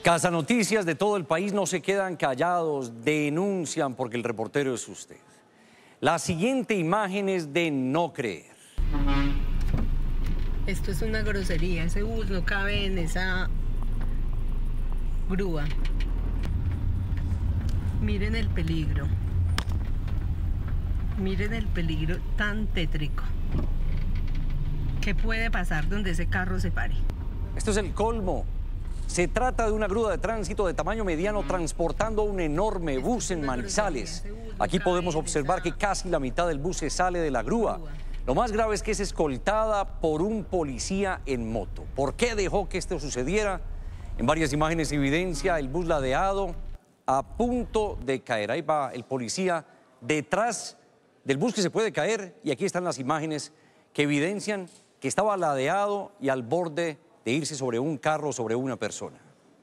Casa Noticias de todo el país no se quedan callados, denuncian porque el reportero es usted. La siguiente imagen es de no creer. Esto es una grosería, ese bus no cabe en esa grúa. Miren el peligro. Miren el peligro tan tétrico. ¿Qué puede pasar donde ese carro se pare? Esto es el colmo. Se trata de una grúa de tránsito de tamaño mediano transportando un enorme bus en Manizales. Aquí podemos observar que casi la mitad del bus se sale de la grúa. Lo más grave es que es escoltada por un policía en moto. ¿Por qué dejó que esto sucediera? En varias imágenes evidencia el bus ladeado a punto de caer. Ahí va el policía detrás del bus que se puede caer y aquí están las imágenes que evidencian que estaba ladeado y al borde de irse sobre un carro, sobre una persona.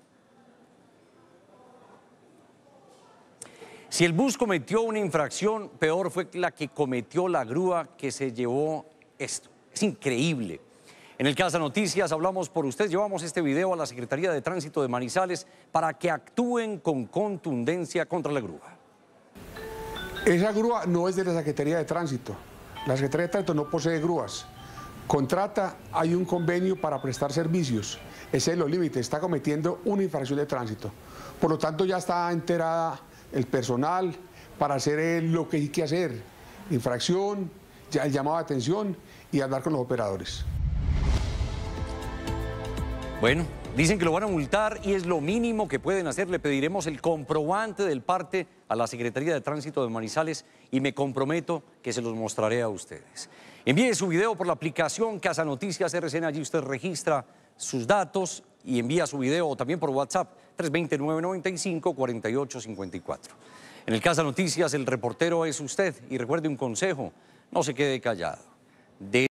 Si el bus cometió una infracción, peor fue la que cometió la grúa que se llevó esto. Es increíble. En el Casa Noticias hablamos por usted, llevamos este video a la Secretaría de Tránsito de Manizales para que actúen con contundencia contra la grúa. Esa grúa no es de la Secretaría de Tránsito. La Secretaría de Tránsito no posee grúas. Contrata, hay un convenio para prestar servicios. Ese es los límites, está cometiendo una infracción de tránsito. Por lo tanto, ya está enterada el personal para hacer lo que hay que hacer. Infracción, ya el llamado de atención y hablar con los operadores. Bueno, dicen que lo van a multar y es lo mínimo que pueden hacer. Le pediremos el comprobante del parte a la Secretaría de Tránsito de Manizales y me comprometo que se los mostraré a ustedes. Envíe su video por la aplicación Casa Noticias RCN, allí usted registra sus datos y envía su video también por WhatsApp 320-995-4854. En el Casa Noticias el reportero es usted y recuerde un consejo, no se quede callado.